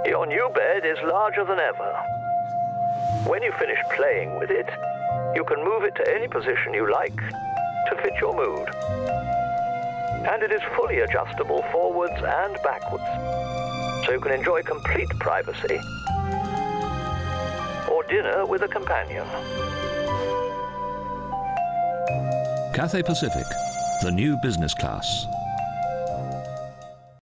Your new bed is larger than ever. When you finish playing with it, you can move it to any position you like to fit your mood. And it is fully adjustable forwards and backwards, so you can enjoy complete privacy or dinner with a companion. Cathay Pacific, the new business class.